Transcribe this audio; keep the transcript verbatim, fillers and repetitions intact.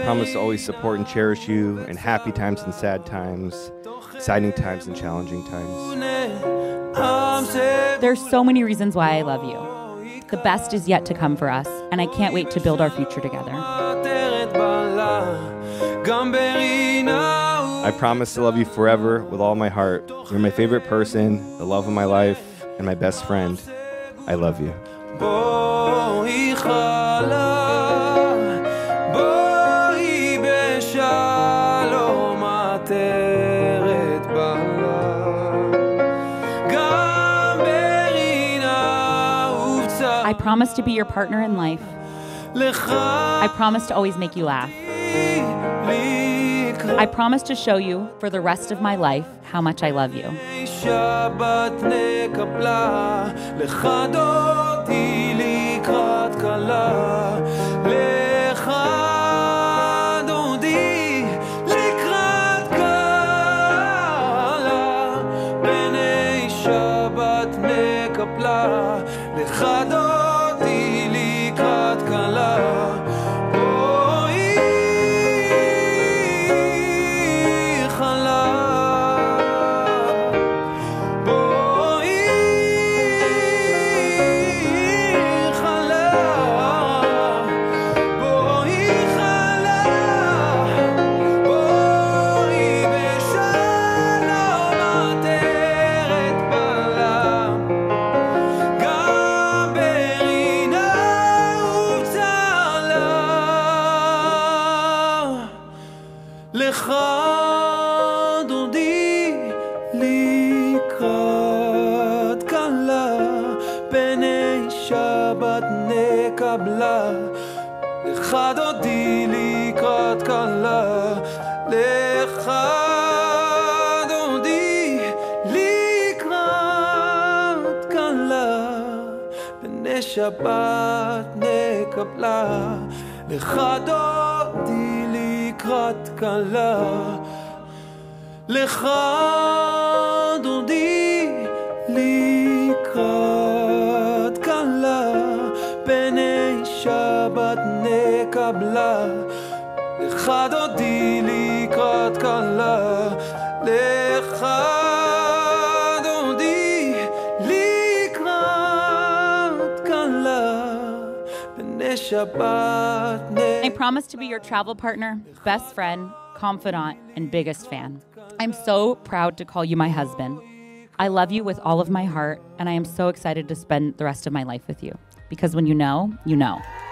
promise to always support and cherish you in happy times and sad times, exciting times and challenging times. There's so many reasons why I love you. The best is yet to come for us, and I can't wait to build our future together. I promise to love you forever with all my heart. You're my favorite person, the love of my life, and my best friend. I love you. I promise to be your partner in life. I promise to always make you laugh. I promise to show you for the rest of my life how much I love you. לך דודי לקראת כלה פני שבת נקבלה לך דודי לקראת כלה לך דודי לקראת כלה פני שבת נקבלה לך דודי לקראת כלה לך דודי לקראת כלה פני שבת נקבלה לך דודי לקראת כלה לך דודי לקראת כלה פני שבת נקבלה. I promise to be your travel partner, best friend, confidant, and biggest fan. I'm so proud to call you my husband. I love you with all of my heart, and I am so excited to spend the rest of my life with you. Because when you know, you know.